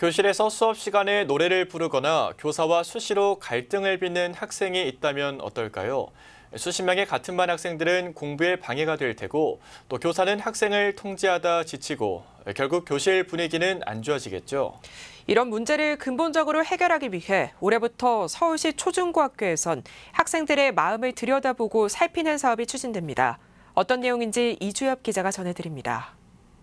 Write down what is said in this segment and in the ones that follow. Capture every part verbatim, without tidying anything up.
교실에서 수업 시간에 노래를 부르거나 교사와 수시로 갈등을 빚는 학생이 있다면 어떨까요? 수십 명의 같은 반 학생들은 공부에 방해가 될 테고 또 교사는 학생을 통제하다 지치고 결국 교실 분위기는 안 좋아지겠죠. 이런 문제를 근본적으로 해결하기 위해 올해부터 서울시 초중고학교에선 학생들의 마음을 들여다보고 살피는 사업이 추진됩니다. 어떤 내용인지 이주엽 기자가 전해드립니다.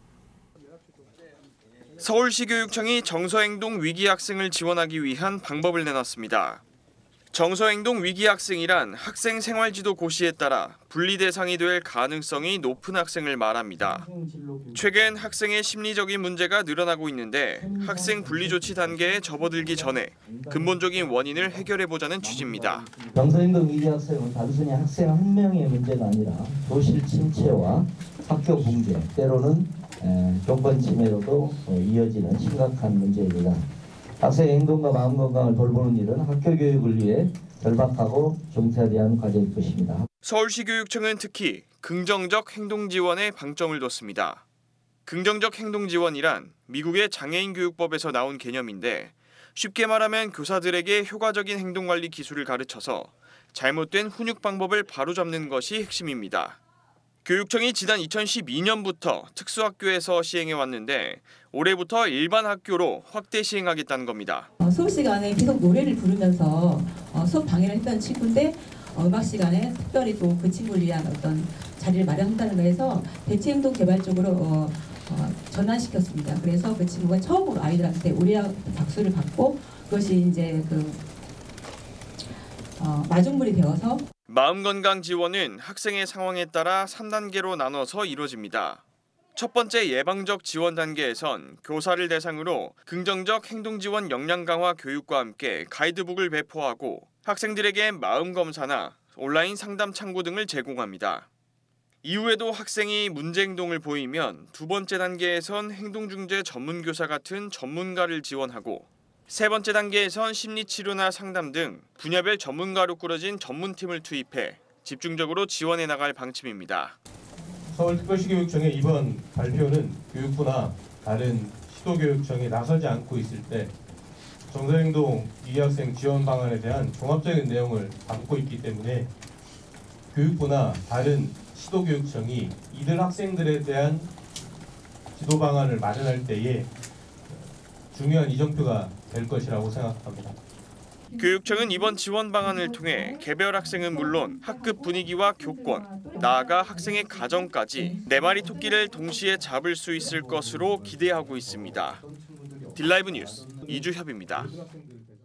서울시 교육청이 정서행동 위기 학생을 지원하기 위한 방법을 내놨습니다. 정서행동 위기 학생이란 학생 생활지도 고시에 따라 분리 대상이 될 가능성이 높은 학생을 말합니다. 최근 학생의 심리적인 문제가 늘어나고 있는데 학생 분리 조치 단계에 접어들기 전에 근본적인 원인을 해결해보자는 취지입니다. 정서행동 위기 학생은 단순히 학생 한 명의 문제가 아니라 교실 침체와 학교 붕괴, 때로는 교권 침해로도 이어지는 심각한 문제입니다. 학생의 행동과 마음 건강을 돌보는 일은 학교 교육을 위해 절박하고 중차대한 과제일 것입니다. 서울시 교육청은 특히 긍정적 행동 지원에 방점을 뒀습니다. 긍정적 행동 지원이란 미국의 장애인 교육법에서 나온 개념인데 쉽게 말하면 교사들에게 효과적인 행동 관리 기술을 가르쳐서 잘못된 훈육 방법을 바로잡는 것이 핵심입니다. 교육청이 지난 이천십이 년부터 특수학교에서 시행해왔는데 올해부터 일반 학교로 확대 시행하겠다는 겁니다. 수업 시간에 계속 노래를 부르면서 수업 방해를 했던 친구인데 음악 시간에 특별히 또 그 친구를 위한 어떤 자리를 마련한다는 거에서 대체행동 개발 쪽으로 어, 어, 전환시켰습니다. 그래서 그 친구가 처음으로 아이들한테 우리와 박수를 받고 그것이 이제 그 어, 마중물이 되어서 마음건강 지원은 학생의 상황에 따라 삼 단계로 나눠서 이루어집니다. 첫 번째 예방적 지원 단계에선 교사를 대상으로 긍정적 행동 지원 역량 강화 교육과 함께 가이드북을 배포하고 학생들에게 마음 검사나 온라인 상담 창구 등을 제공합니다. 이후에도 학생이 문제 행동을 보이면 두 번째 단계에선 행동중재 전문교사 같은 전문가를 지원하고 세 번째 단계에선 심리치료나 상담 등 분야별 전문가로 꾸려진 전문팀을 투입해 집중적으로 지원해 나갈 방침입니다. 서울특별시교육청의 이번 발표는 교육부나 다른 시도교육청이 나서지 않고 있을 때 정서행동 위기 학생 지원 방안에 대한 종합적인 내용을 담고 있기 때문에 교육부나 다른 시도교육청이 이들 학생들에 대한 지도 방안을 마련할 때에 중요한 이정표가 될 것이라고 생각합니다. 교육청은 이번 지원 방안을 통해 개별 학생은 물론 학급 분위기와 교권, 나아가 학생의 가정까지 네 마리 토끼를 동시에 잡을 수 있을 것으로 기대하고 있습니다. 딜라이브 뉴스 이주협입니다.